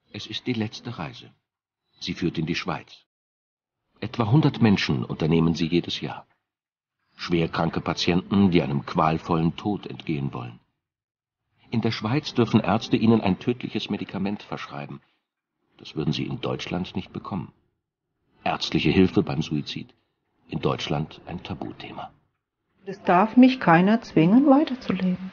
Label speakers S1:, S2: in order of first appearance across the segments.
S1: Es ist die letzte Reise. Sie führt in die Schweiz. Etwa 100 Menschen unternehmen sie jedes Jahr. Schwerkranke Patienten, die einem qualvollen Tod entgehen wollen. In der Schweiz dürfen Ärzte ihnen ein tödliches Medikament verschreiben. Das würden sie in Deutschland nicht bekommen. Ärztliche Hilfe beim Suizid. In Deutschland ein Tabuthema.
S2: Es darf mich keiner zwingen, weiterzuleben.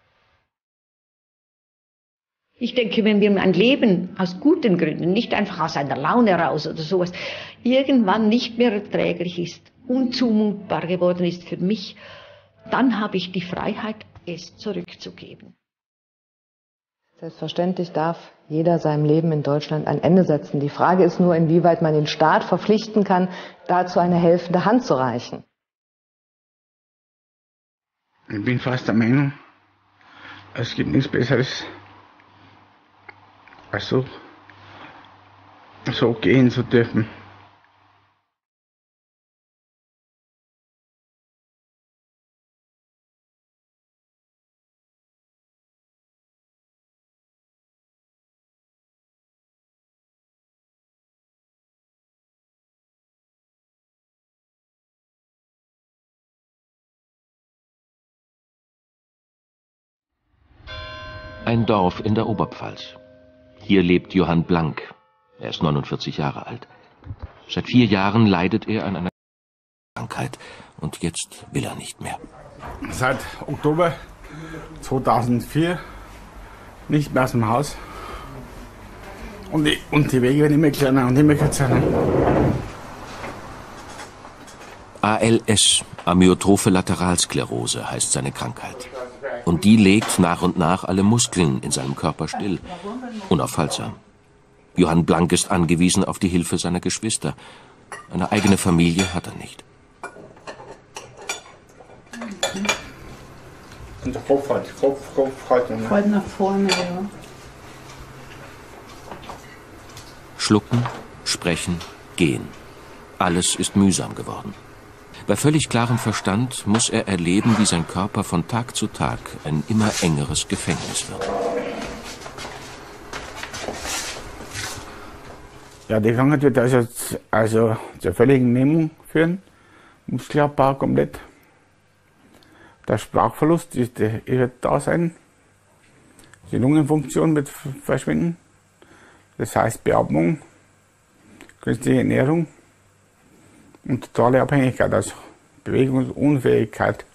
S3: Ich denke, wenn wir ein Leben aus guten Gründen, nicht einfach aus einer Laune heraus oder sowas, irgendwann nicht mehr erträglich ist, unzumutbar geworden ist für mich, dann habe ich die Freiheit, es zurückzugeben.
S4: Selbstverständlich darf jeder seinem Leben in Deutschland ein Ende setzen. Die Frage ist nur, inwieweit man den Staat verpflichten kann, dazu eine helfende Hand zu reichen.
S5: Ich bin fast der Meinung, es gibt nichts Besseres, als so gehen zu dürfen.
S1: Ein Dorf in der Oberpfalz. Hier lebt Johann Blank. Er ist 49 Jahre alt. Seit 4 Jahren leidet er an einer Krankheit und jetzt will er nicht mehr.
S5: Seit Oktober 2004 nicht mehr aus dem Haus. Und die Wege werden immer kleiner und immer kürzer.
S1: ALS, Amyotrophe Lateralsklerose, heißt seine Krankheit. Und die legt nach und nach alle Muskeln in seinem Körper still, unaufhaltsam. Johann Blank ist angewiesen auf die Hilfe seiner Geschwister. Eine eigene Familie hat er nicht.
S5: Und der Kopf halt.
S2: Halt nach vorne, ja.
S1: Schlucken, sprechen, gehen. Alles ist mühsam geworden. Bei völlig klarem Verstand muss er erleben, wie sein Körper von Tag zu Tag ein immer engeres Gefängnis wird.
S5: Ja, die Krankheit wird also zur völligen Lähmung führen. Muskelabbau komplett. Der Sprachverlust wird da sein. Die Lungenfunktion wird verschwinden. Das heißt Beatmung, künstliche Ernährung und totale Abhängigkeit, also Bewegungsunfähigkeit.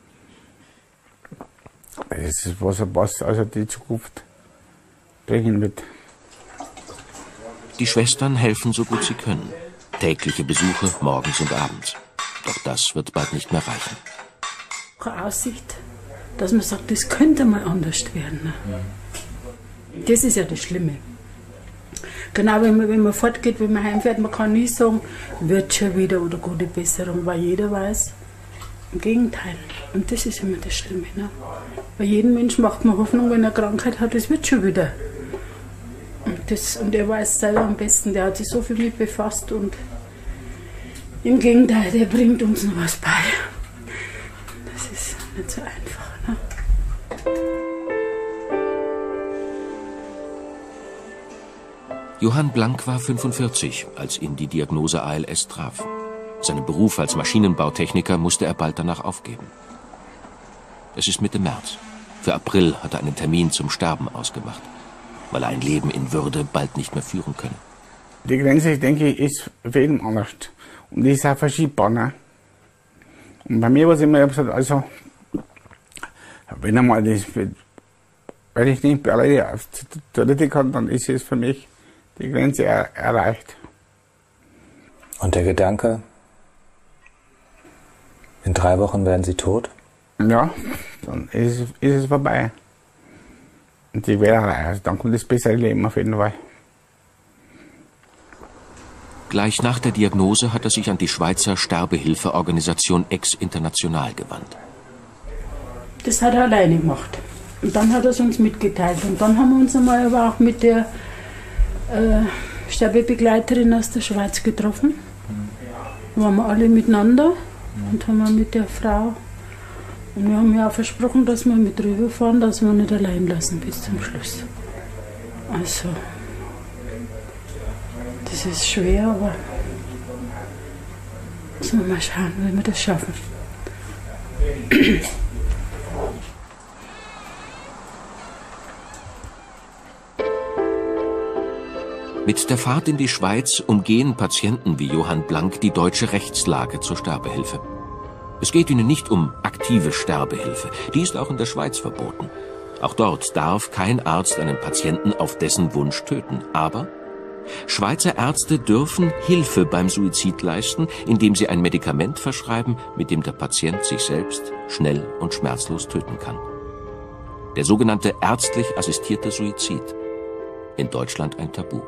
S5: Das ist was also die Zukunft bringen wird.
S1: Die Schwestern helfen so gut sie können. Tägliche Besuche morgens und abends. Doch das wird bald nicht mehr reichen.
S6: Keine Aussicht, dass man sagt, das könnte mal anders werden. Das ist ja das Schlimme. Genau, wenn man fortgeht, wenn man heimfährt, man kann nie sagen, wird schon wieder oder gute Besserung, weil jeder weiß, im Gegenteil. Und das ist immer das Schlimme. Ne? Bei jedem Menschen macht man Hoffnung, wenn er eine Krankheit hat, es wird schon wieder. Und er weiß selber am besten, der hat sich so viel mit befasst und im Gegenteil, der bringt uns noch was bei. Das ist nicht so einfach. Ne?
S1: Johann Blank war 45, als ihn die Diagnose ALS traf. Seinen Beruf als Maschinenbautechniker musste er bald danach aufgeben. Es ist Mitte März. Für April hat er einen Termin zum Sterben ausgemacht, weil er ein Leben in Würde bald nicht mehr führen könne.
S5: Die Grenze, denke ich, ist für jeden anders. Und die ist auch verschiebbar. Ne? Und bei mir war es immer gesagt, also, wenn ich nicht alleine auf die Toilette kann, dann ist es für mich die Grenze erreicht.
S7: Und der Gedanke, in 3 Wochen werden Sie tot?
S5: Ja, dann ist es vorbei. Und die wäre erreicht. Also dann kommt das bessere Leben auf jeden Fall.
S1: Gleich nach der Diagnose hat er sich an die Schweizer Sterbehilfeorganisation Ex International gewandt.
S6: Das hat er alleine gemacht. Und dann hat er es uns mitgeteilt. Und dann haben wir uns einmal aber auch mit der Sterbebegleiterin aus der Schweiz getroffen. Da waren wir alle miteinander und haben wir mit der Frau. Und wir haben ja auch versprochen, dass wir mit rüberfahren, dass wir nicht allein lassen bis zum Schluss. Also, Das ist schwer, aber müssen wir mal schauen, wie wir das schaffen.
S1: Mit der Fahrt in die Schweiz umgehen Patienten wie Johann Blank die deutsche Rechtslage zur Sterbehilfe. Es geht ihnen nicht um aktive Sterbehilfe, die ist auch in der Schweiz verboten. Auch dort darf kein Arzt einen Patienten auf dessen Wunsch töten. Aber Schweizer Ärzte dürfen Hilfe beim Suizid leisten, indem sie ein Medikament verschreiben, mit dem der Patient sich selbst schnell und schmerzlos töten kann. Der sogenannte ärztlich assistierte Suizid. In Deutschland ein Tabu.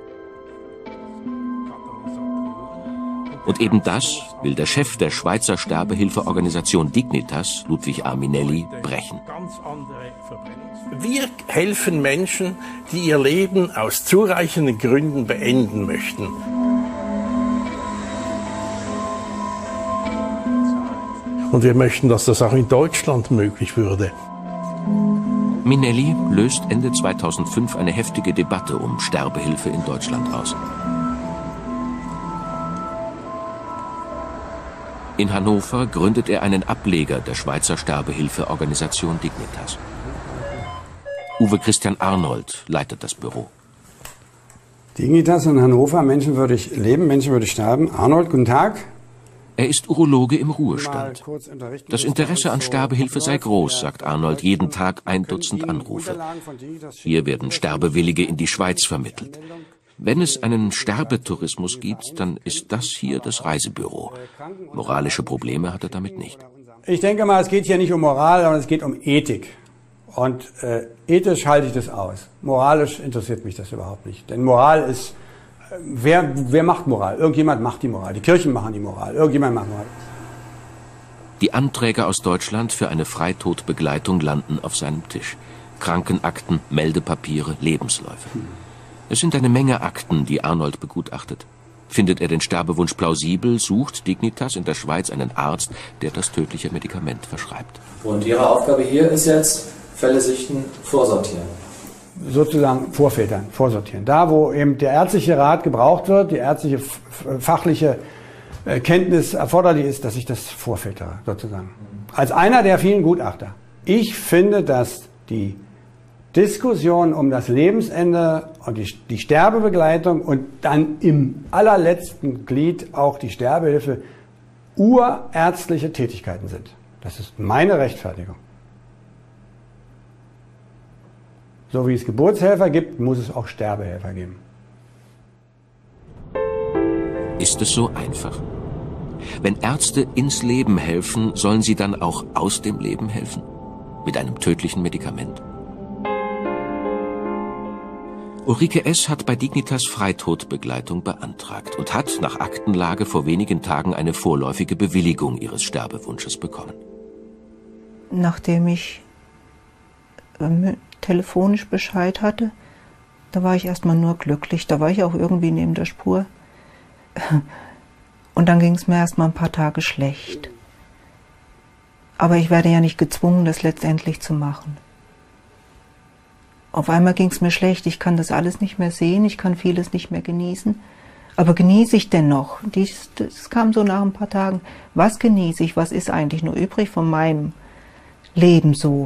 S1: Und eben das will der Chef der Schweizer Sterbehilfeorganisation Dignitas, Ludwig A. Minelli, brechen.
S8: Wir helfen Menschen, die ihr Leben aus zureichenden Gründen beenden möchten. Und wir möchten, dass das auch in Deutschland möglich würde.
S1: Minelli löst Ende 2005 eine heftige Debatte um Sterbehilfe in Deutschland aus. In Hannover gründet er einen Ableger der Schweizer Sterbehilfeorganisation Dignitas. Uwe Christian Arnold leitet das Büro.
S9: Dignitas in Hannover, menschenwürdig leben, menschenwürdig sterben. Arnold, guten Tag.
S1: Er ist Urologe im Ruhestand. Das Interesse an Sterbehilfe sei groß, sagt Arnold, jeden Tag 1 Dutzend Anrufe. Hier werden Sterbewillige in die Schweiz vermittelt. Wenn es einen Sterbetourismus gibt, dann ist das hier das Reisebüro. Moralische Probleme hat er damit nicht.
S9: Ich denke mal, es geht hier nicht um Moral, sondern es geht um Ethik. Und ethisch halte ich das aus. Moralisch interessiert mich das überhaupt nicht. Denn Moral ist, wer macht Moral? Irgendjemand macht die Moral. Die Kirchen machen die Moral. Irgendjemand macht Moral.
S1: Die Anträge aus Deutschland für eine Freitodbegleitung landen auf seinem Tisch. Krankenakten, Meldepapiere, Lebensläufe. Es sind eine Menge Akten, die Arnold begutachtet. Findet er den Sterbewunsch plausibel, sucht Dignitas in der Schweiz einen Arzt, der das tödliche Medikament verschreibt.
S7: Und Ihre Aufgabe hier ist jetzt, Fälle sichten, vorsortieren.
S9: Sozusagen vorfiltern, vorsortieren. Da, wo eben der ärztliche Rat gebraucht wird, die ärztliche fachliche Kenntnis erforderlich ist, dass ich das vorfiltere, sozusagen. Als einer der vielen Gutachter. Ich finde, dass die Diskussion um das Lebensende und die Sterbebegleitung und dann im allerletzten Glied auch die Sterbehilfe urärztliche Tätigkeiten sind. Das ist meine Rechtfertigung. So wie es Geburtshelfer gibt, muss es auch Sterbehelfer geben.
S1: Ist es so einfach? Wenn Ärzte ins Leben helfen, sollen sie dann auch aus dem Leben helfen? Mit einem tödlichen Medikament? Ulrike S. hat bei Dignitas Freitodbegleitung beantragt und hat nach Aktenlage vor wenigen Tagen eine vorläufige Bewilligung ihres Sterbewunsches bekommen.
S2: Nachdem ich telefonisch Bescheid hatte, da war ich erstmal nur glücklich. Da war ich auch irgendwie neben der Spur. Und dann ging es mir erstmal ein paar Tage schlecht. Aber ich werde ja nicht gezwungen, das letztendlich zu machen. Auf einmal ging es mir schlecht, ich kann das alles nicht mehr sehen, ich kann vieles nicht mehr genießen. Aber genieße ich denn noch? Das kam so nach ein paar Tagen. Was genieße ich? Was ist eigentlich nur übrig von meinem Leben so?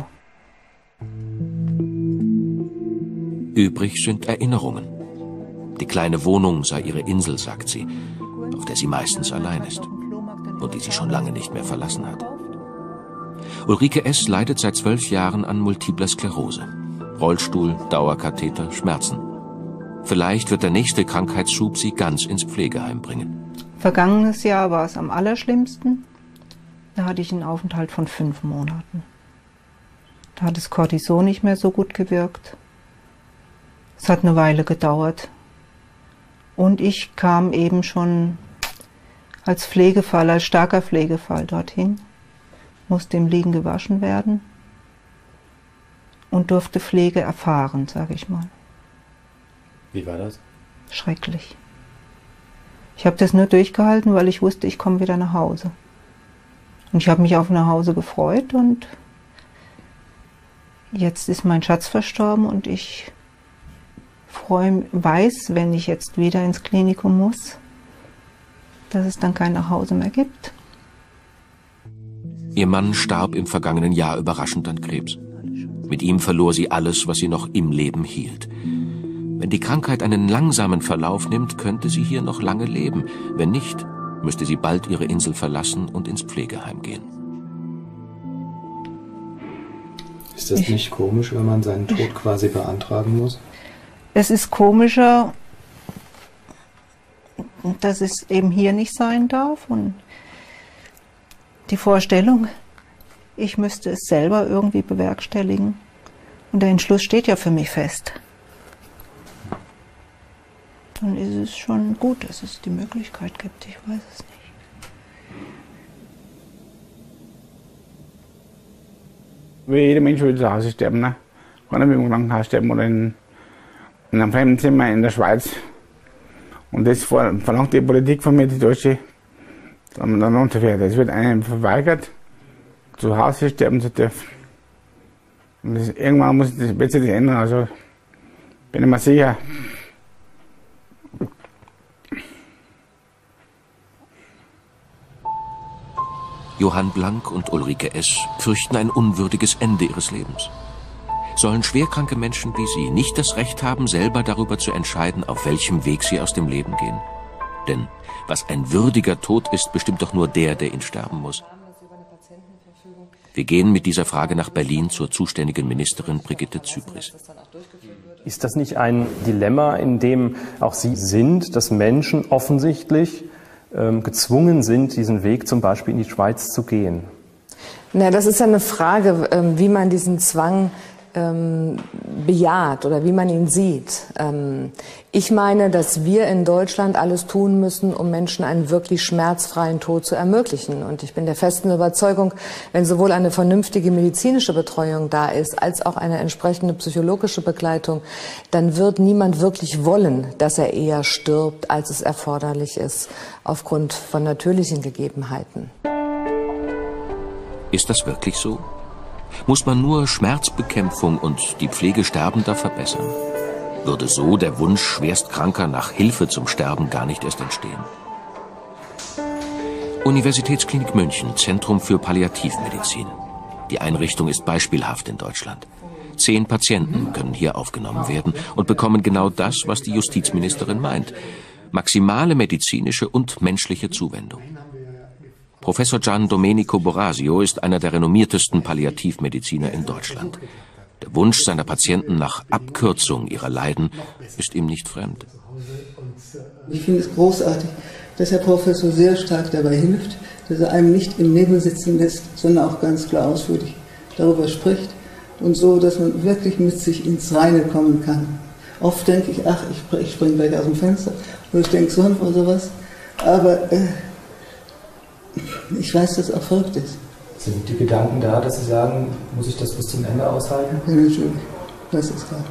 S1: Übrig sind Erinnerungen. Die kleine Wohnung sei ihre Insel, sagt sie, auf der sie meistens allein ist und die sie schon lange nicht mehr verlassen hat. Ulrike S. leidet seit 12 Jahren an multipler Sklerose. Rollstuhl, Dauerkatheter, Schmerzen. Vielleicht wird der nächste Krankheitsschub sie ganz ins Pflegeheim bringen.
S2: Vergangenes Jahr war es am allerschlimmsten. Da hatte ich einen Aufenthalt von 5 Monaten. Da hat das Cortison nicht mehr so gut gewirkt. Es hat eine Weile gedauert. Und ich kam eben schon als Pflegefall, als starker Pflegefall dorthin, musste im Liegen gewaschen werden und durfte Pflege erfahren, sage ich mal.
S7: Wie war das?
S2: Schrecklich. Ich habe das nur durchgehalten, weil ich wusste, ich komme wieder nach Hause. Und ich habe mich auf nach Hause gefreut und jetzt ist mein Schatz verstorben und ich weiß, wenn ich jetzt wieder ins Klinikum muss, dass es dann kein Nachhause mehr gibt.
S1: Ihr Mann starb im vergangenen Jahr überraschend an Krebs. Mit ihm verlor sie alles, was sie noch im Leben hielt. Wenn die Krankheit einen langsamen Verlauf nimmt, könnte sie hier noch lange leben. Wenn nicht, müsste sie bald ihre Insel verlassen und ins Pflegeheim gehen.
S7: Ist das nicht komisch, wenn man seinen Tod quasi beantragen muss?
S2: Es ist komischer, dass es eben hier nicht sein darf. Und die Vorstellung, ich müsste es selber irgendwie bewerkstelligen. Und der Entschluss steht ja für mich fest. Dann ist es schon gut, dass es die Möglichkeit gibt. Ich weiß es nicht.
S5: Wie jeder Mensch will zu Hause sterben, ne? Kann er im Krankenhaus sterben oder in einem Fremdenzimmer in der Schweiz. Und das verlangt die Politik von mir, die Deutsche, dass man dann runterfährt. Es wird einem verweigert, zu Hause sterben zu dürfen. Und irgendwann wird sich das ändern, also bin ich mir sicher.
S1: Johann Blank und Ulrike S. fürchten ein unwürdiges Ende ihres Lebens. Sollen schwerkranke Menschen wie sie nicht das Recht haben, selber darüber zu entscheiden, auf welchem Weg sie aus dem Leben gehen? Denn was ein würdiger Tod ist, bestimmt doch nur der ihn sterben muss. Wir gehen mit dieser Frage nach Berlin zur zuständigen Ministerin Brigitte Zypries.
S10: Ist das nicht ein Dilemma, in dem auch Sie sind, dass Menschen offensichtlich gezwungen sind, diesen Weg zum Beispiel in die Schweiz zu gehen?
S4: Na, das ist ja eine Frage, wie man diesen Zwang bejaht oder wie man ihn sieht. Ich meine, dass wir in Deutschland alles tun müssen, um Menschen einen wirklich schmerzfreien Tod zu ermöglichen. Und ich bin der festen Überzeugung, wenn sowohl eine vernünftige medizinische Betreuung da ist, als auch eine entsprechende psychologische Begleitung, dann wird niemand wirklich wollen, dass er eher stirbt, als es erforderlich ist, aufgrund von natürlichen Gegebenheiten.
S1: Ist das wirklich so? Muss man nur Schmerzbekämpfung und die Pflege Sterbender verbessern? Würde so der Wunsch Schwerstkranker nach Hilfe zum Sterben gar nicht erst entstehen? Universitätsklinik München, Zentrum für Palliativmedizin. Die Einrichtung ist beispielhaft in Deutschland. 10 Patienten können hier aufgenommen werden und bekommen genau das, was die Justizministerin meint: maximale medizinische und menschliche Zuwendung. Professor Gian Domenico Borasio ist einer der renommiertesten Palliativmediziner in Deutschland. Der Wunsch seiner Patienten nach Abkürzung ihrer Leiden ist ihm nicht fremd.
S11: Ich finde es großartig, dass Herr Professor sehr stark dabei hilft, dass er einem nicht im Nebel sitzen lässt, sondern auch ganz klar ausführlich darüber spricht und so, dass man wirklich mit sich ins Reine kommen kann. Oft denke ich, ach, ich springe gleich aus dem Fenster oder ich denke sonst oder sowas, aber ich weiß, dass es auch verrückt ist.
S7: Sind die Gedanken da, dass Sie sagen, muss ich das bis zum Ende aushalten?
S11: Ja, natürlich. Das ist klar.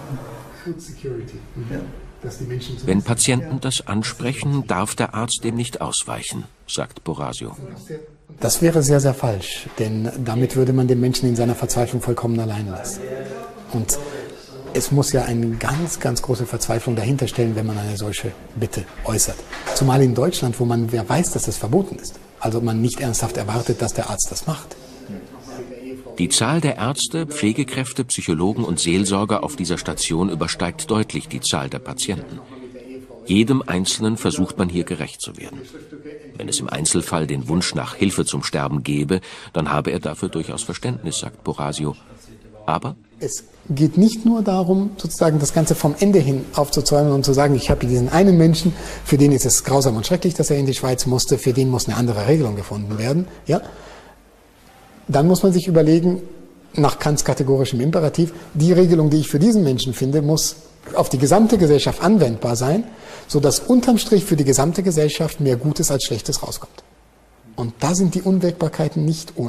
S1: Wenn Patienten das ansprechen, darf der Arzt dem nicht ausweichen, sagt Borasio.
S12: Das wäre sehr, sehr falsch, denn damit würde man den Menschen in seiner Verzweiflung vollkommen allein lassen. Und es muss ja eine ganz, ganz große Verzweiflung dahinter stellen, wenn man eine solche Bitte äußert. Zumal in Deutschland, wo man wer weiß, dass es verboten ist. Also man nicht ernsthaft erwartet, dass der Arzt das macht.
S1: Die Zahl der Ärzte, Pflegekräfte, Psychologen und Seelsorger auf dieser Station übersteigt deutlich die Zahl der Patienten. Jedem Einzelnen versucht man hier gerecht zu werden. Wenn es im Einzelfall den Wunsch nach Hilfe zum Sterben gäbe, dann habe er dafür durchaus Verständnis, sagt Borasio. Aber
S12: es geht nicht nur darum, sozusagen das Ganze vom Ende hin aufzuzäumen und zu sagen, ich habe diesen einen Menschen, für den ist es grausam und schrecklich, dass er in die Schweiz musste, für den muss eine andere Regelung gefunden werden. Ja? Dann muss man sich überlegen, nach Kants kategorischem Imperativ, die Regelung, die ich für diesen Menschen finde, muss auf die gesamte Gesellschaft anwendbar sein, sodass unterm Strich für die gesamte Gesellschaft mehr Gutes als Schlechtes rauskommt. Und da sind die Unwägbarkeiten nicht ohne.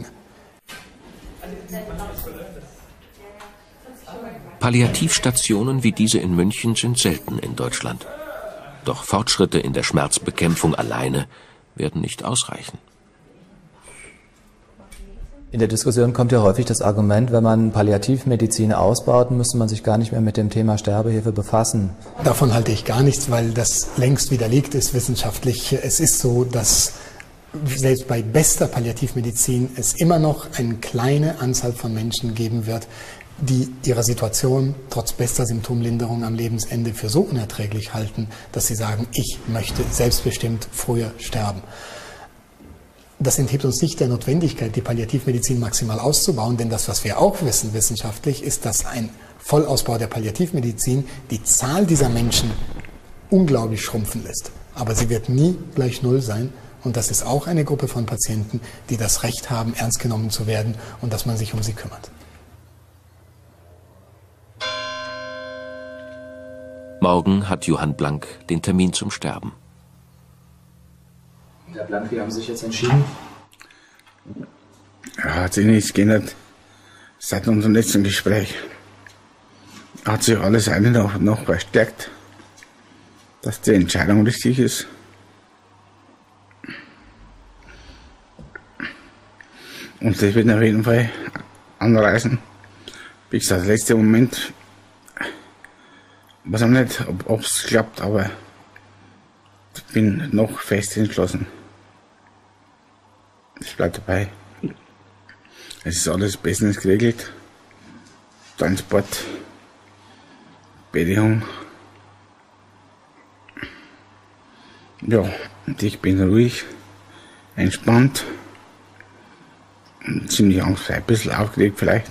S1: Palliativstationen wie diese in München sind selten in Deutschland. Doch Fortschritte in der Schmerzbekämpfung alleine werden nicht ausreichen.
S13: In der Diskussion kommt ja häufig das Argument, wenn man Palliativmedizin ausbaut, müsste man sich gar nicht mehr mit dem Thema Sterbehilfe befassen.
S12: Davon halte ich gar nichts, weil das längst widerlegt ist wissenschaftlich. Es ist so, dass selbst bei bester Palliativmedizin es immer noch eine kleine Anzahl von Menschen geben wird, die ihre Situation trotz bester Symptomlinderung am Lebensende für so unerträglich halten, dass sie sagen, ich möchte selbstbestimmt früher sterben. Das enthebt uns nicht der Notwendigkeit, die Palliativmedizin maximal auszubauen, denn das, was wir auch wissen wissenschaftlich, ist, dass ein Vollausbau der Palliativmedizin die Zahl dieser Menschen unglaublich schrumpfen lässt. Aber sie wird nie gleich null sein. Und das ist auch eine Gruppe von Patienten, die das Recht haben, ernst genommen zu werden und dass man sich um sie kümmert.
S1: Morgen hat Johann Blank den Termin zum Sterben.
S13: Herr Blank, wie haben Sie sich jetzt entschieden?
S5: Ja, hat sich nichts geändert seit unserem letzten Gespräch. Hat sich alles eine noch verstärkt, dass die Entscheidung richtig ist. Und das wird auf jeden Fall anreißen. Wie gesagt, der letzte Moment, ich weiß auch nicht, ob es klappt, aber ich bin noch fest entschlossen. Ich bleibe dabei. Es ist alles bestens geregelt. Transport, Beerdigung. Ja, und ich bin ruhig, entspannt, ziemlich angstfrei, ein bisschen aufgeregt vielleicht.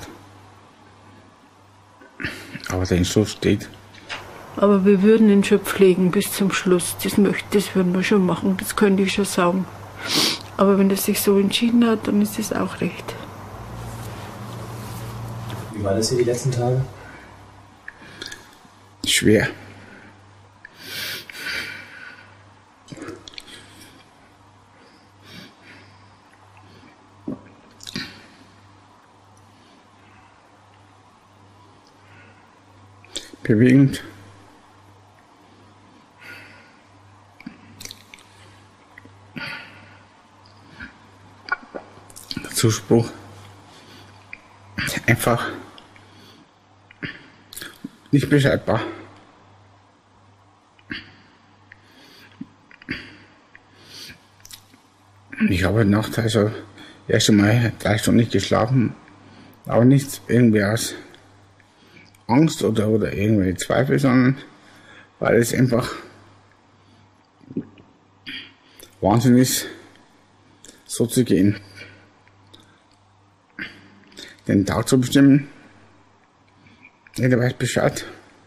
S5: Aber der Entschluss steht.
S6: Aber wir würden ihn schon pflegen bis zum Schluss. Das würden wir schon machen, das könnte ich schon sagen. Aber wenn er sich so entschieden hat, dann ist es auch recht.
S13: Wie war das hier die letzten Tage?
S5: Schwer. Bewegend. Der Zuspruch. Einfach nicht beschreibbar. Ich habe heute Nacht also erst einmal 3 Stunden nicht geschlafen, aber nicht irgendwie aus Angst oder irgendwelche Zweifel, sondern weil es einfach Wahnsinn ist, so zu gehen. Den Tag zu bestimmen, jeder weiß Bescheid.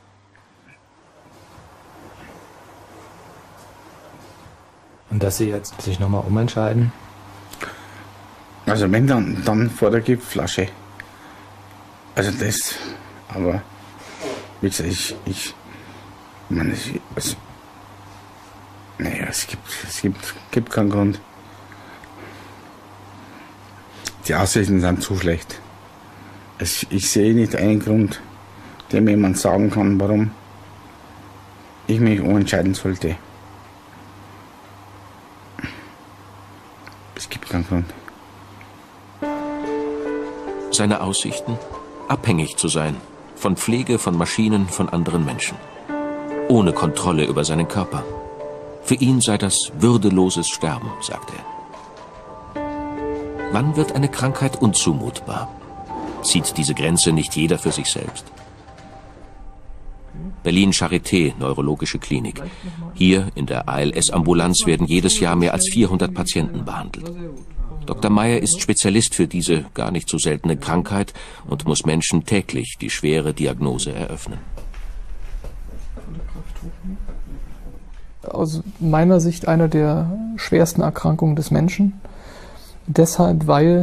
S13: Und dass Sie jetzt sich nochmal umentscheiden?
S5: Also wenn dann vor der Giftflasche. Also das, aber wie gesagt, ich meine, es gibt keinen Grund. Die Aussichten sind zu schlecht. Ich sehe nicht einen Grund, der mir jemand sagen kann, warum ich mich umentscheiden sollte. Es gibt keinen Grund.
S1: Seine Aussichten? Abhängig zu sein. Von Pflege, von Maschinen, von anderen Menschen. Ohne Kontrolle über seinen Körper. Für ihn sei das würdeloses Sterben, sagt er. Wann wird eine Krankheit unzumutbar? Zieht diese Grenze nicht jeder für sich selbst? Berlin Charité, Neurologische Klinik. Hier in der ALS-Ambulanz werden jedes Jahr mehr als 400 Patienten behandelt. Dr. Meyer ist Spezialist für diese gar nicht so seltene Krankheit und muss Menschen täglich die schwere Diagnose eröffnen.
S14: Aus meiner Sicht eine der schwersten Erkrankungen des Menschen. Deshalb, weil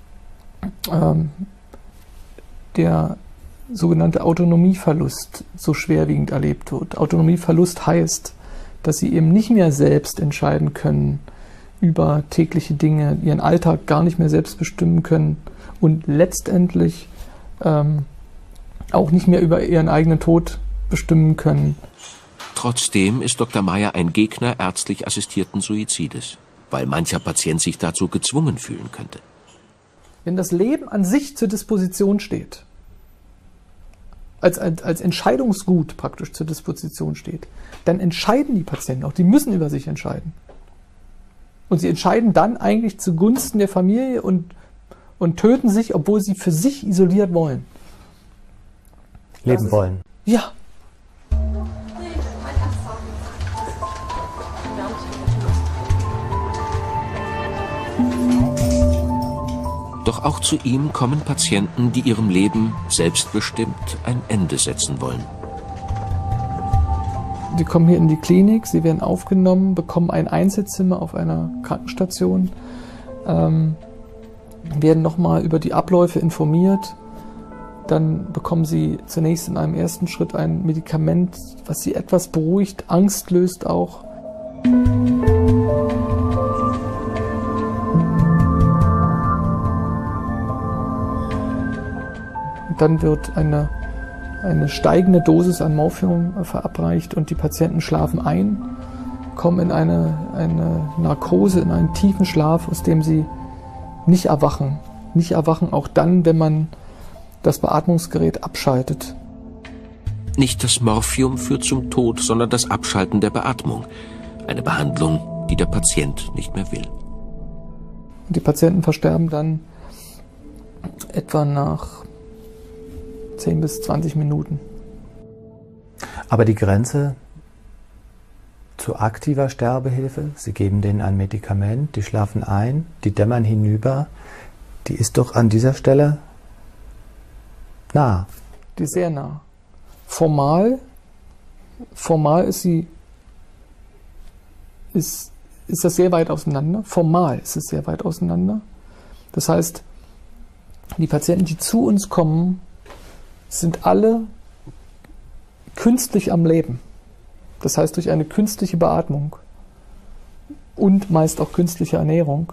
S14: der sogenannte Autonomieverlust so schwerwiegend erlebt wird. Autonomieverlust heißt, dass sie eben nicht mehr selbst entscheiden können über tägliche Dinge, ihren Alltag gar nicht mehr selbst bestimmen können und letztendlich auch nicht mehr über ihren eigenen Tod bestimmen können.
S1: Trotzdem ist Dr. Meyer ein Gegner ärztlich assistierten Suizides, weil mancher Patient sich dazu gezwungen fühlen könnte.
S14: wenn das Leben an sich zur Disposition steht, als Entscheidungsgut praktisch zur Disposition steht, dann entscheiden die Patienten auch, die müssen über sich entscheiden. Und sie entscheiden dann eigentlich zugunsten der Familie und töten sich, obwohl sie für sich isoliert wollen.
S13: Leben wollen.
S14: Ja.
S1: Doch auch zu ihm kommen Patienten, die ihrem Leben selbstbestimmt ein Ende setzen wollen.
S14: Die kommen hier in die Klinik, sie werden aufgenommen, bekommen ein Einzelzimmer auf einer Krankenstation, werden nochmal über die Abläufe informiert. Dann bekommen sie zunächst in einem ersten Schritt ein Medikament, was sie etwas beruhigt, Angst löst auch. Dann wird eine steigende Dosis an Morphium verabreicht und die Patienten schlafen ein, kommen in eine Narkose, in einen tiefen Schlaf, aus dem sie nicht erwachen. Nicht erwachen auch dann, wenn man das Beatmungsgerät abschaltet.
S1: Nicht das Morphium führt zum Tod, sondern das Abschalten der Beatmung. Eine Behandlung, die der Patient nicht mehr will.
S14: Und die Patienten versterben dann etwa nach 10 bis 20 Minuten.
S13: Aber die Grenze zu aktiver Sterbehilfe, Sie geben denen ein Medikament, die schlafen ein, die dämmern hinüber, die ist doch an dieser Stelle nah.
S14: Die ist sehr nah. Formal ist das sehr weit auseinander. Formal ist es sehr weit auseinander. Das heißt, die Patienten, die zu uns kommen, sind alle künstlich am Leben. Das heißt, durch eine künstliche Beatmung und meist auch künstliche Ernährung.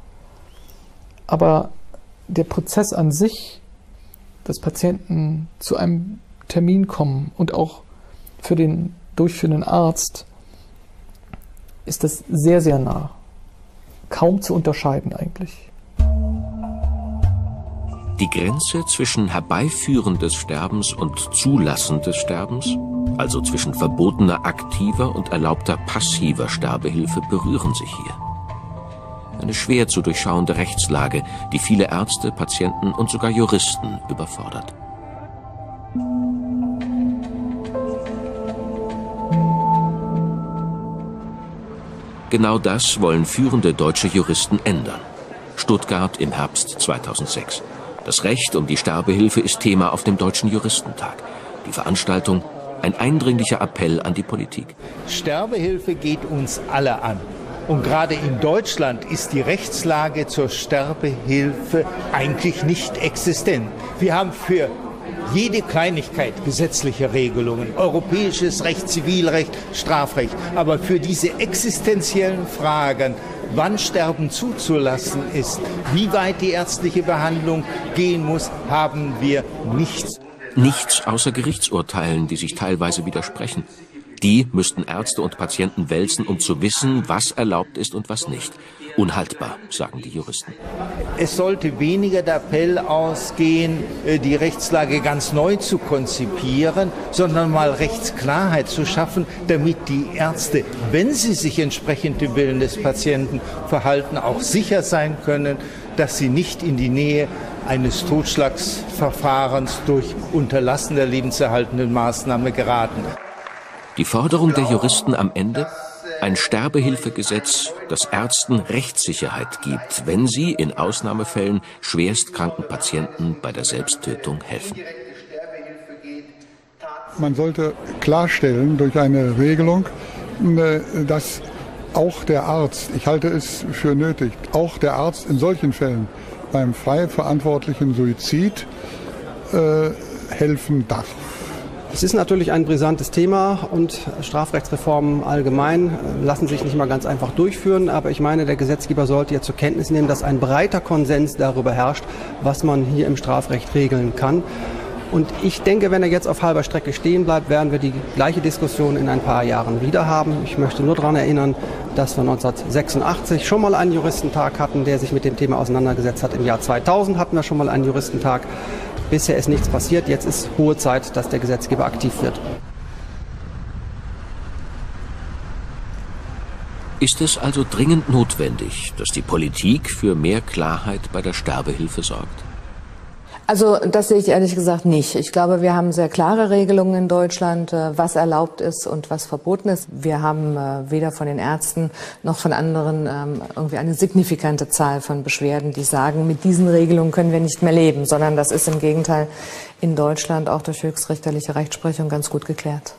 S14: Aber der Prozess an sich, dass Patienten zu einem Termin kommen und auch für den durchführenden Arzt, ist das sehr, sehr nah. Kaum zu unterscheiden eigentlich.
S1: Die Grenze zwischen Herbeiführen des Sterbens und Zulassen des Sterbens, also zwischen verbotener aktiver und erlaubter passiver Sterbehilfe, berühren sich hier. Eine schwer zu durchschauende Rechtslage, die viele Ärzte, Patienten und sogar Juristen überfordert. Genau das wollen führende deutsche Juristen ändern. Stuttgart im Herbst 2006. Das Recht um die Sterbehilfe ist Thema auf dem Deutschen Juristentag. Die Veranstaltung, ein eindringlicher Appell an die Politik.
S15: Sterbehilfe geht uns alle an. Und gerade in Deutschland ist die Rechtslage zur Sterbehilfe eigentlich nicht existent. Wir haben für jede Kleinigkeit gesetzliche Regelungen, europäisches Recht, Zivilrecht, Strafrecht. Aber für diese existenziellen Fragen, wann Sterben zuzulassen ist, wie weit die ärztliche Behandlung gehen muss, haben wir nichts.
S1: Nichts außer Gerichtsurteilen, die sich teilweise widersprechen. Die müssten Ärzte und Patienten wälzen, um zu wissen, was erlaubt ist und was nicht. Unhaltbar, sagen die Juristen.
S15: Es sollte weniger der Appell ausgehen, die Rechtslage ganz neu zu konzipieren, sondern mal Rechtsklarheit zu schaffen, damit die Ärzte, wenn sie sich entsprechend dem Willen des Patienten verhalten, auch sicher sein können, dass sie nicht in die Nähe eines Totschlagsverfahrens durch Unterlassen der lebenserhaltenden Maßnahme geraten.
S1: Die Forderung der Juristen am Ende? Ein Sterbehilfegesetz, das Ärzten Rechtssicherheit gibt, wenn sie in Ausnahmefällen schwerstkranken Patienten bei der Selbsttötung helfen.
S16: Man sollte klarstellen durch eine Regelung, dass auch der Arzt, ich halte es für nötig, auch der Arzt in solchen Fällen beim frei verantwortlichen Suizid helfen darf.
S17: Es ist natürlich ein brisantes Thema und Strafrechtsreformen allgemein lassen sich nicht mal ganz einfach durchführen. Aber ich meine, der Gesetzgeber sollte jetzt zur Kenntnis nehmen, dass ein breiter Konsens darüber herrscht, was man hier im Strafrecht regeln kann. Und ich denke, wenn er jetzt auf halber Strecke stehen bleibt, werden wir die gleiche Diskussion in ein paar Jahren wieder haben. Ich möchte nur daran erinnern, dass wir 1986 schon mal einen Juristentag hatten, der sich mit dem Thema auseinandergesetzt hat. Im Jahr 2000 hatten wir schon mal einen Juristentag. Bisher ist nichts passiert. Jetzt ist hohe Zeit, dass der Gesetzgeber aktiv wird.
S1: Ist es also dringend notwendig, dass die Politik für mehr Klarheit bei der Sterbehilfe sorgt?
S4: Also das sehe ich ehrlich gesagt nicht. Ich glaube, wir haben sehr klare Regelungen in Deutschland, was erlaubt ist und was verboten ist. Wir haben weder von den Ärzten noch von anderen irgendwie eine signifikante Zahl von Beschwerden, die sagen, mit diesen Regelungen können wir nicht mehr leben, sondern das ist im Gegenteil in Deutschland auch durch höchstrichterliche Rechtsprechung ganz gut geklärt.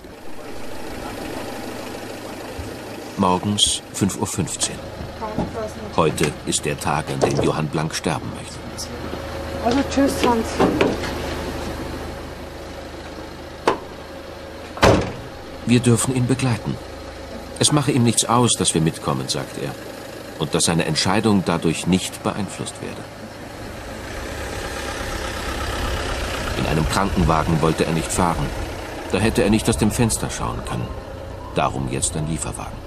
S1: Morgens 5:15 Uhr. Heute ist der Tag, an dem Johann Blank sterben möchte.
S6: Also tschüss, Hans.
S1: Wir dürfen ihn begleiten. Es mache ihm nichts aus, dass wir mitkommen, sagt er. Und dass seine Entscheidung dadurch nicht beeinflusst werde. In einem Krankenwagen wollte er nicht fahren. Da hätte er nicht aus dem Fenster schauen können. Darum jetzt ein Lieferwagen.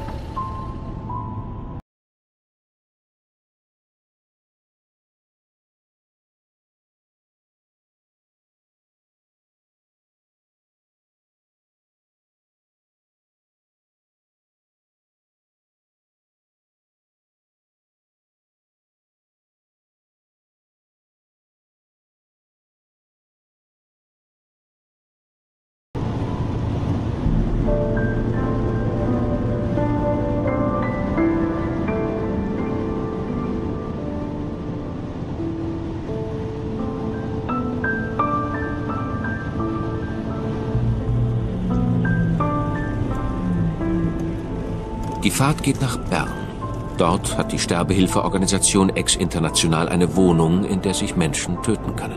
S1: Die Fahrt geht nach Bern. Dort hat die Sterbehilfeorganisation Ex International eine Wohnung, in der sich Menschen töten können.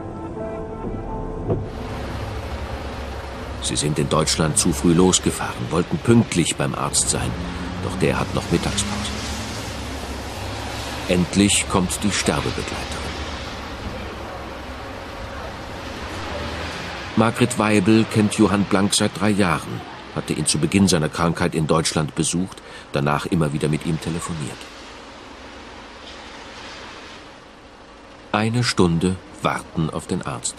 S1: Sie sind in Deutschland zu früh losgefahren, wollten pünktlich beim Arzt sein, doch der hat noch Mittagspause. Endlich kommt die Sterbebegleiterin. Margret Weibel kennt Johann Blank seit 3 Jahren, hatte ihn zu Beginn seiner Krankheit in Deutschland besucht, danach immer wieder mit ihm telefoniert. 1 Stunde warten auf den Arzt.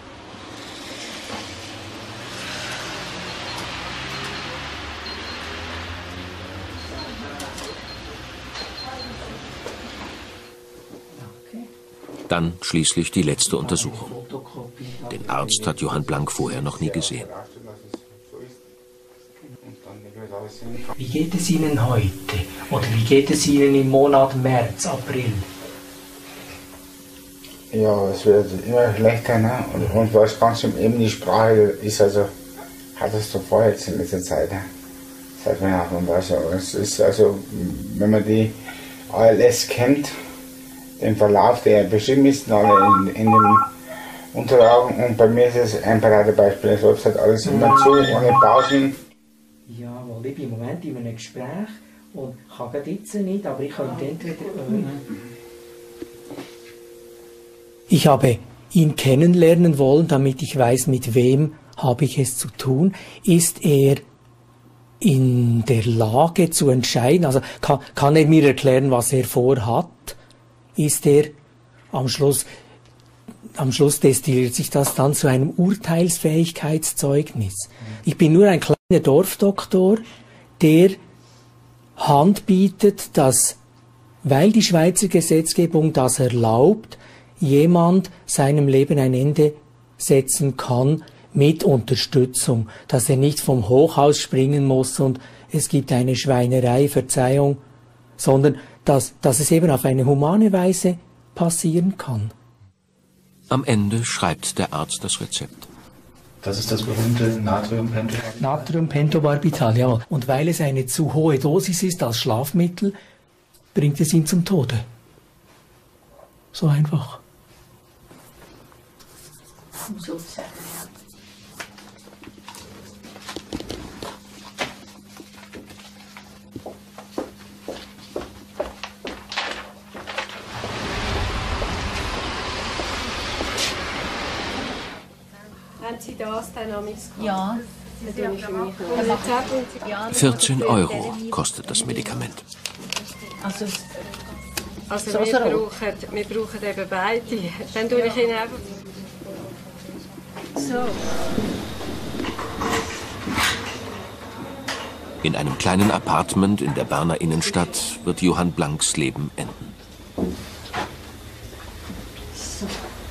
S1: Dann schließlich die letzte Untersuchung. Den Arzt hat Johann Blank vorher noch nie gesehen.
S18: Wie geht es Ihnen heute? Oder wie geht es Ihnen im Monat März, April?
S5: Ja, es wird immer schlechter, ne? Und was ganz eben die Sprache ist, also hat es davor jetzt in letzter Zeit, ne? Seit Weihnachten und was. Es ist also, wenn man die ALS kennt, den Verlauf, der beschrieben ist, in den Unterlagen, und bei mir ist es ein Paradebeispiel. Es läuft halt alles immer zu, ohne Pausen.
S18: Ja, weil ich bin im Moment in einem Gespräch und kann gerade jetzt nicht, aber ich kann ihn dann Ich habe ihn kennenlernen wollen, damit ich weiß, mit wem habe ich es zu tun. Ist er in der Lage zu entscheiden? Also kann er mir erklären, was er vorhat? Ist er am Schluss destilliert sich das dann zu einem Urteilsfähigkeitszeugnis. Ich bin nur ein kleiner Dorfdoktor, der Hand bietet, dass, weil die Schweizer Gesetzgebung das erlaubt, jemand seinem Leben ein Ende setzen kann mit Unterstützung, dass er nicht vom Hochhaus springen muss und es gibt eine Schweinerei, Verzeihung, sondern dass es eben auf eine humane Weise passieren kann.
S1: Am Ende schreibt der Arzt das Rezept.
S7: Das ist das berühmte Natriumpentobarbital?
S18: Natriumpentobarbital, ja. Und weil es eine zu hohe Dosis ist als Schlafmittel, bringt es ihn zum Tode. So einfach.
S19: Sie das dann am
S3: Ja.
S1: 14 € kostet das Medikament.
S19: Also wir brauchen eben beide. Dann tue ich Ihnen einfach... So.
S1: In einem kleinen Appartement in der Berner Innenstadt wird Johann Blanks Leben enden.
S3: So.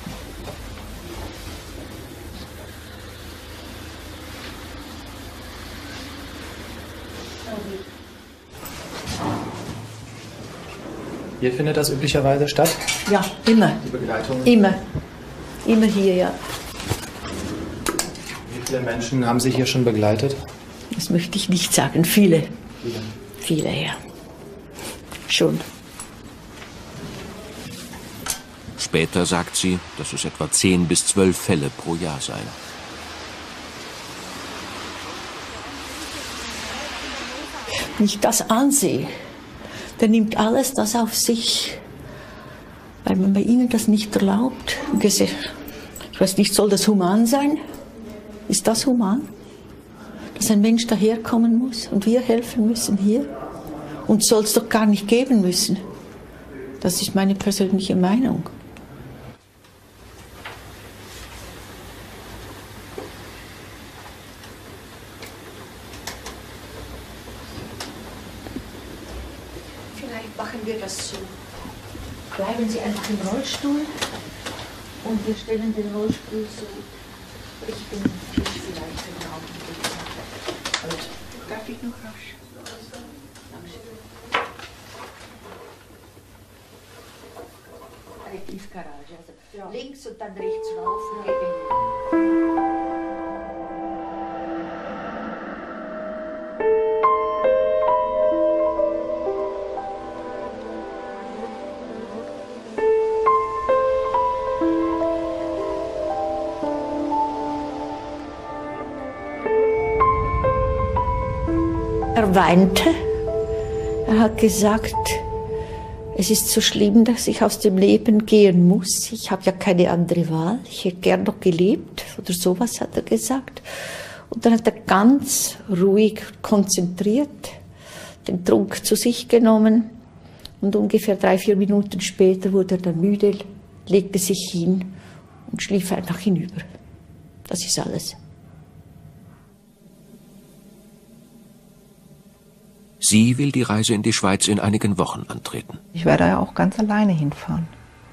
S13: Hier findet das üblicherweise statt?
S3: Ja, immer.
S13: Die Begleitung?
S3: Immer. Immer hier, ja.
S13: Wie viele Menschen haben Sie hier schon begleitet?
S3: Das möchte ich nicht sagen. Viele.
S13: Viele?
S3: Viele, ja. Schon.
S1: Später sagt sie, dass es etwa 10 bis 12 Fälle pro Jahr seien.
S3: Wenn ich das ansehe, dann nimmt alles das auf sich. Weil man bei Ihnen das nicht erlaubt. Ich weiß nicht, soll das human sein? Ist das human? Dass ein Mensch daherkommen muss und wir helfen müssen hier? Und soll es doch gar nicht geben müssen. Das ist meine persönliche Meinung. Vielleicht machen wir das so. Bleiben Sie einfach im Rollstuhl und wir stellen den Rollstuhl so Richtung Tisch vielleicht einen Augenblick. Darf ich noch rasch? Danke. Garage. Also links und dann rechts rauf und gegenüber. Er weinte. Er hat gesagt, es ist so schlimm, dass ich aus dem Leben gehen muss. Ich habe ja keine andere Wahl. Ich hätte gern noch gelebt oder sowas, hat er gesagt. Und dann hat er ganz ruhig, konzentriert den Trunk zu sich genommen. Und ungefähr 3-4 Minuten später wurde er dann müde, legte sich hin und schlief einfach hinüber. Das ist alles.
S1: Sie will die Reise in die Schweiz in einigen Wochen antreten.
S2: Ich werde ja auch ganz alleine hinfahren.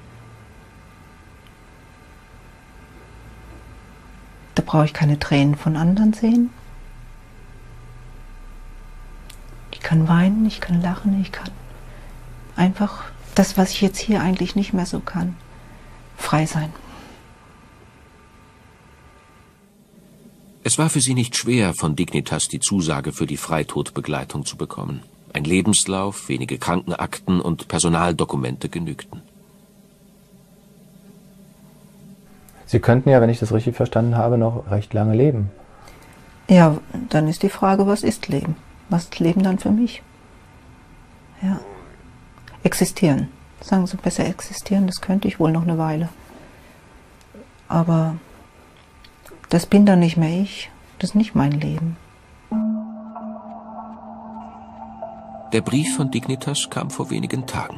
S2: Da brauche ich keine Tränen von anderen sehen. Ich kann weinen, ich kann lachen, ich kann einfach das, was ich jetzt hier eigentlich nicht mehr so kann, frei sein.
S1: Es war für sie nicht schwer, von Dignitas die Zusage für die Freitodbegleitung zu bekommen. Ein Lebenslauf, wenige Krankenakten und Personaldokumente genügten.
S13: Sie könnten ja, wenn ich das richtig verstanden habe, noch recht lange leben.
S2: Ja, dann ist die Frage, was ist Leben? Was ist Leben dann für mich? Ja. Existieren. Sagen Sie besser existieren, das könnte ich wohl noch eine Weile. Aber das bin dann nicht mehr ich. Das ist nicht mein Leben.
S1: Der Brief von Dignitas kam vor wenigen Tagen.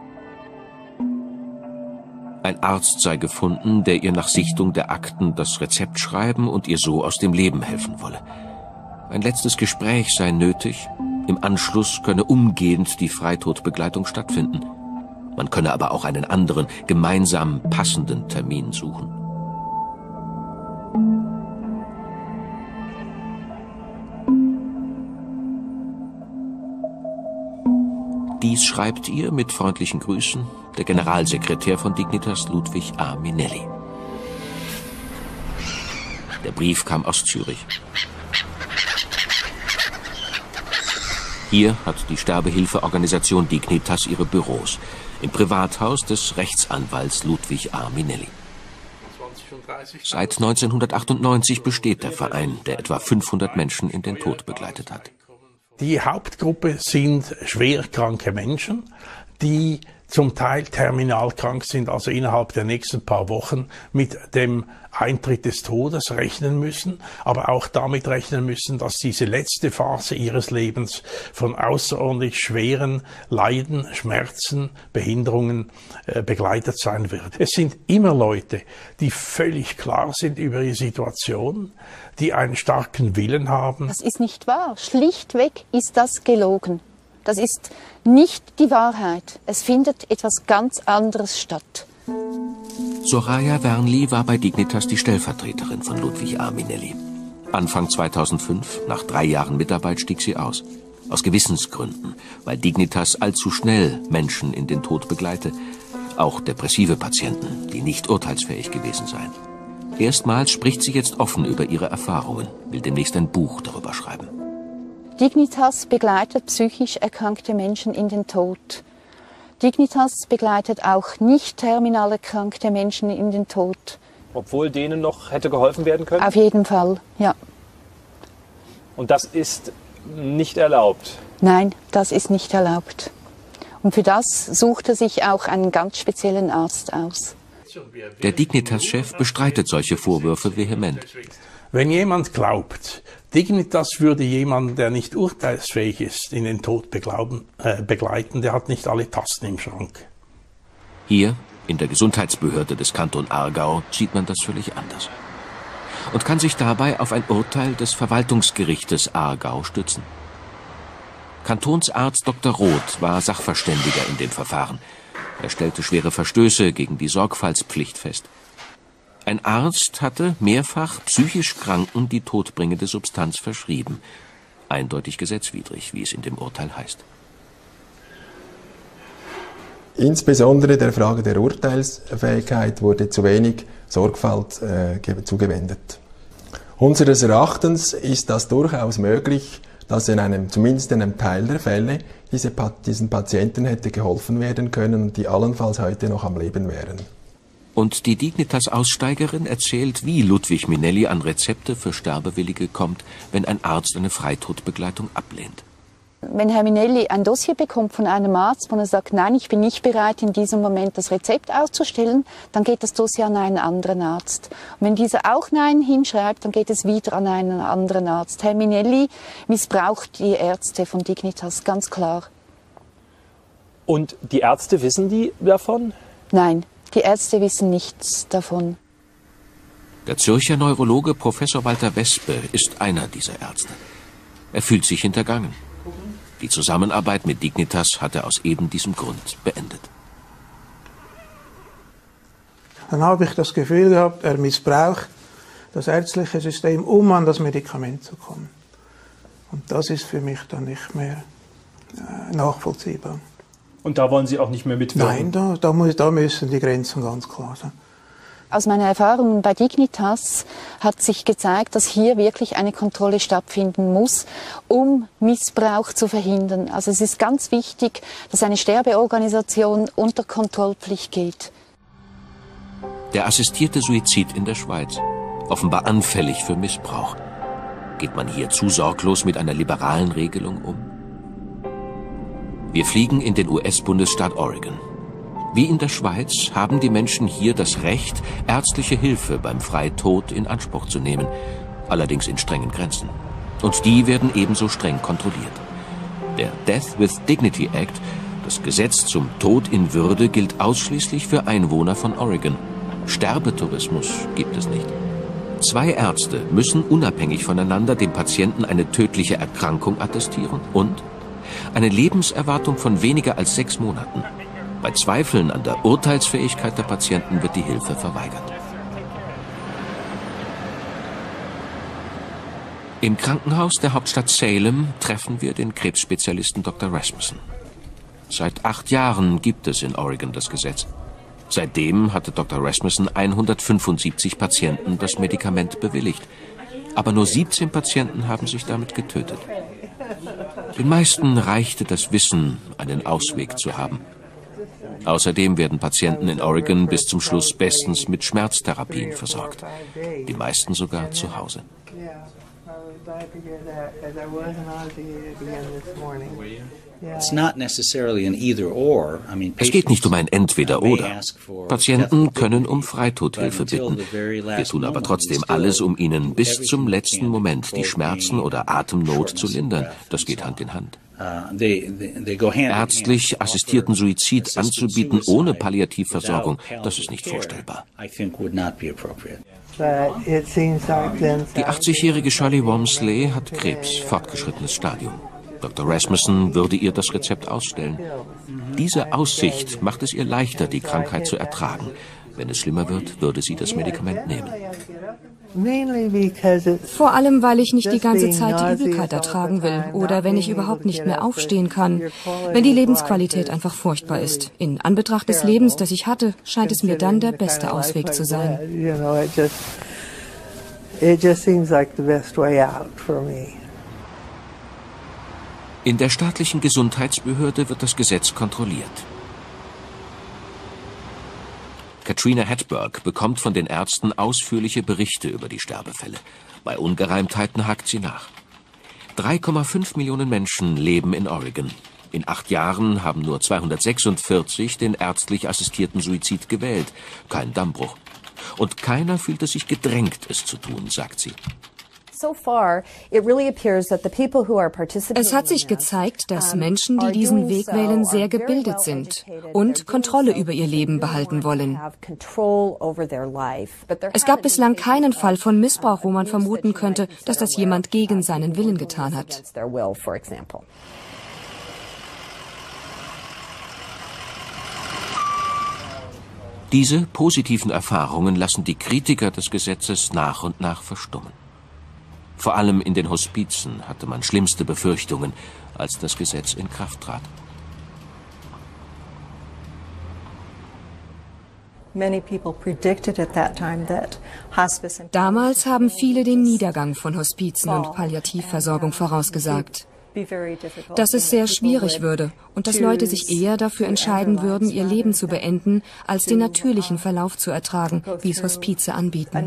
S1: Ein Arzt sei gefunden, der ihr nach Sichtung der Akten das Rezept schreiben und ihr so aus dem Leben helfen wolle. Ein letztes Gespräch sei nötig. Im Anschluss könne umgehend die Freitodbegleitung stattfinden. Man könne aber auch einen anderen, gemeinsam passenden Termin suchen. Dies schreibt ihr mit freundlichen Grüßen der Generalsekretär von Dignitas, Ludwig A. Minelli. Der Brief kam aus Zürich. Hier hat die Sterbehilfeorganisation Dignitas ihre Büros, im Privathaus des Rechtsanwalts Ludwig A. Minelli. Seit 1998 besteht der Verein, der etwa 500 Menschen in den Tod begleitet hat.
S8: Die Hauptgruppe sind schwerkranke Menschen, die zum Teil terminal krank sind, also innerhalb der nächsten paar Wochen mit dem Eintritt des Todes rechnen müssen, aber auch damit rechnen müssen, dass diese letzte Phase ihres Lebens von außerordentlich schweren Leiden, Schmerzen, Behinderungen begleitet sein wird. Es sind immer Leute, die völlig klar sind über ihre Situation, die einen starken Willen haben.
S20: Das ist nicht wahr. Schlichtweg ist das gelogen. Das ist nicht die Wahrheit. Es findet etwas ganz anderes statt.
S1: Soraya Wernli war bei Dignitas die Stellvertreterin von Ludwig A. Minelli. Anfang 2005, nach 3 Jahren Mitarbeit, stieg sie aus. Aus Gewissensgründen, weil Dignitas allzu schnell Menschen in den Tod begleite. Auch depressive Patienten, die nicht urteilsfähig gewesen seien. Erstmals spricht sie jetzt offen über ihre Erfahrungen, will demnächst ein Buch darüber schreiben.
S20: Dignitas begleitet psychisch erkrankte Menschen in den Tod. Dignitas begleitet auch nicht terminal erkrankte Menschen in den Tod.
S10: Obwohl denen noch hätte geholfen werden können?
S20: Auf jeden Fall, ja.
S10: Und das ist nicht erlaubt?
S20: Nein, das ist nicht erlaubt. Und für das sucht er sich auch einen ganz speziellen Arzt aus.
S1: Der Dignitas-Chef bestreitet solche Vorwürfe vehement.
S8: Wenn jemand glaubt, Dignitas würde jemanden, der nicht urteilsfähig ist, in den Tod begleiten, der hat nicht alle Tasten im Schrank.
S1: Hier, in der Gesundheitsbehörde des Kanton Aargau, sieht man das völlig anders. Und kann sich dabei auf ein Urteil des Verwaltungsgerichtes Aargau stützen. Kantonsarzt Dr. Roth war Sachverständiger in dem Verfahren. Er stellte schwere Verstöße gegen die Sorgfaltspflicht fest. Ein Arzt hatte mehrfach psychisch Kranken die todbringende Substanz verschrieben. Eindeutig gesetzwidrig, wie es in dem Urteil heißt.
S21: Insbesondere der Frage der Urteilsfähigkeit wurde zu wenig Sorgfalt zugewendet. Unseres Erachtens ist das durchaus möglich, dass zumindest in einem Teil der Fälle diesen Patienten hätte geholfen werden können und die allenfalls heute noch am Leben wären.
S1: Und die Dignitas-Aussteigerin erzählt, wie Ludwig Minelli an Rezepte für Sterbewillige kommt, wenn ein Arzt eine Freitodbegleitung ablehnt.
S20: Wenn Herr Minelli ein Dossier bekommt von einem Arzt, wo er sagt, nein, ich bin nicht bereit, in diesem Moment das Rezept auszustellen, dann geht das Dossier an einen anderen Arzt. Und wenn dieser auch Nein hinschreibt, dann geht es wieder an einen anderen Arzt. Herr Minelli missbraucht die Ärzte von Dignitas, ganz klar.
S10: Und die Ärzte wissen die davon?
S20: Nein. Die Ärzte wissen nichts davon.
S1: Der Zürcher Neurologe Professor Walter Wespe ist einer dieser Ärzte. Er fühlt sich hintergangen. Die Zusammenarbeit mit Dignitas hat er aus eben diesem Grund beendet.
S22: Dann habe ich das Gefühl gehabt, er missbraucht das ärztliche System, um an das Medikament zu kommen. Und das ist für mich dann nicht mehr nachvollziehbar.
S10: Und da wollen Sie auch nicht mehr mitwirken?
S22: Nein, da müssen die Grenzen ganz klar sein.
S20: Aus meiner Erfahrung bei Dignitas hat sich gezeigt, dass hier wirklich eine Kontrolle stattfinden muss, um Missbrauch zu verhindern. Also es ist ganz wichtig, dass eine Sterbeorganisation unter Kontrollpflicht geht.
S1: Der assistierte Suizid in der Schweiz, offenbar anfällig für Missbrauch. Geht man hier zu sorglos mit einer liberalen Regelung um? Wir fliegen in den US-Bundesstaat Oregon. Wie in der Schweiz haben die Menschen hier das Recht, ärztliche Hilfe beim Freitod in Anspruch zu nehmen, allerdings in strengen Grenzen. Und die werden ebenso streng kontrolliert. Der Death with Dignity Act, das Gesetz zum Tod in Würde, gilt ausschließlich für Einwohner von Oregon. Sterbetourismus gibt es nicht. 2 Ärzte müssen unabhängig voneinander dem Patienten eine tödliche Erkrankung attestieren und eine Lebenserwartung von weniger als 6 Monaten. Bei Zweifeln an der Urteilsfähigkeit der Patienten wird die Hilfe verweigert. Im Krankenhaus der Hauptstadt Salem treffen wir den Krebsspezialisten Dr. Rasmussen. Seit 8 Jahren gibt es in Oregon das Gesetz. Seitdem hatte Dr. Rasmussen 175 Patienten das Medikament bewilligt. Aber nur 17 Patienten haben sich damit getötet. Den meisten reichte das Wissen, einen Ausweg zu haben. Außerdem werden Patienten in Oregon bis zum Schluss bestens mit Schmerztherapien versorgt. Die meisten sogar zu Hause. Es geht nicht um ein Entweder-Oder. Patienten können um Freitodhilfe bitten. Wir tun aber trotzdem alles, um ihnen bis zum letzten Moment die Schmerzen oder Atemnot zu lindern. Das geht Hand in Hand. Ärztlich assistierten Suizid anzubieten ohne Palliativversorgung, das ist nicht vorstellbar. Die 80-jährige Shirley Walmsley hat Krebs, fortgeschrittenes Stadium. Dr. Rasmussen würde ihr das Rezept ausstellen. Diese Aussicht macht es ihr leichter, die Krankheit zu ertragen. Wenn es schlimmer wird, würde sie das Medikament nehmen.
S9: Vor allem, weil ich nicht die ganze Zeit die Übelkeit ertragen will oder wenn ich überhaupt nicht mehr aufstehen kann, wenn die Lebensqualität einfach furchtbar ist. In Anbetracht des Lebens, das ich hatte, scheint es mir dann der beste Ausweg zu sein.
S1: In der staatlichen Gesundheitsbehörde wird das Gesetz kontrolliert. Katrina Hedberg bekommt von den Ärzten ausführliche Berichte über die Sterbefälle. Bei Ungereimtheiten hakt sie nach. 3,5 Millionen Menschen leben in Oregon. In 8 Jahren haben nur 246 den ärztlich assistierten Suizid gewählt. Kein Dammbruch. Und keiner fühlte sich gedrängt, es zu tun, sagt sie.
S9: Es hat sich gezeigt, dass Menschen, die diesen Weg wählen, sehr gebildet sind und Kontrolle über ihr Leben behalten wollen. Es gab bislang keinen Fall von Missbrauch, wo man vermuten könnte, dass das jemand gegen seinen Willen getan hat.
S1: Diese positiven Erfahrungen lassen die Kritiker des Gesetzes nach und nach verstummen. Vor allem in den Hospizen hatte man schlimmste Befürchtungen, als das Gesetz in Kraft trat.
S9: Damals haben viele den Niedergang von Hospizen und Palliativversorgung vorausgesagt. Dass es sehr schwierig würde und dass Leute sich eher dafür entscheiden würden, ihr Leben zu beenden, als den natürlichen Verlauf zu ertragen, wie es Hospize anbieten.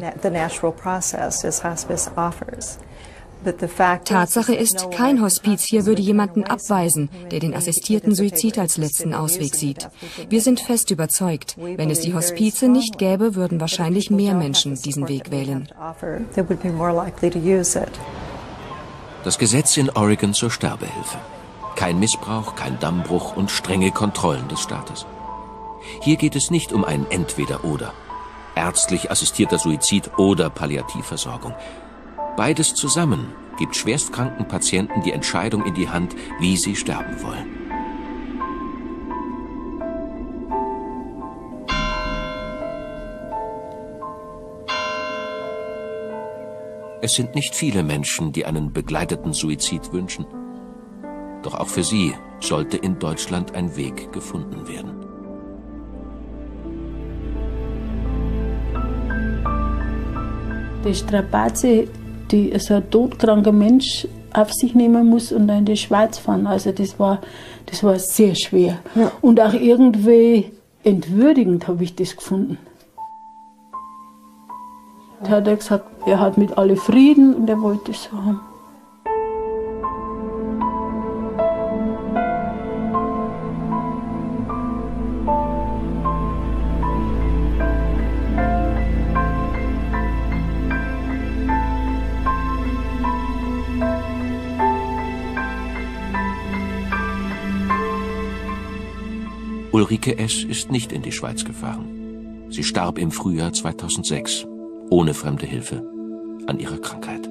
S9: Tatsache ist, kein Hospiz hier würde jemanden abweisen, der den assistierten Suizid als letzten Ausweg sieht. Wir sind fest überzeugt, wenn es die Hospize nicht gäbe, würden wahrscheinlich mehr Menschen diesen Weg wählen.
S1: Das Gesetz in Oregon zur Sterbehilfe. Kein Missbrauch, kein Dammbruch und strenge Kontrollen des Staates. Hier geht es nicht um ein Entweder-Oder. Ärztlich assistierter Suizid oder Palliativversorgung. Beides zusammen gibt schwerstkranken Patienten die Entscheidung in die Hand, wie sie sterben wollen. Es sind nicht viele Menschen, die einen begleiteten Suizid wünschen. Doch auch für sie sollte in Deutschland ein Weg gefunden werden.
S6: Die Strapaze, die so ein todkranker Mensch auf sich nehmen muss und dann in die Schweiz fahren, also das war sehr schwer. Ja. Und auch irgendwie entwürdigend habe ich das gefunden. Da hat er gesagt, er hat mit alle Frieden und er wollte es so haben.
S1: Ulrike S. ist nicht in die Schweiz gefahren. Sie starb im Frühjahr 2006, ohne fremde Hilfe, an ihrer Krankheit.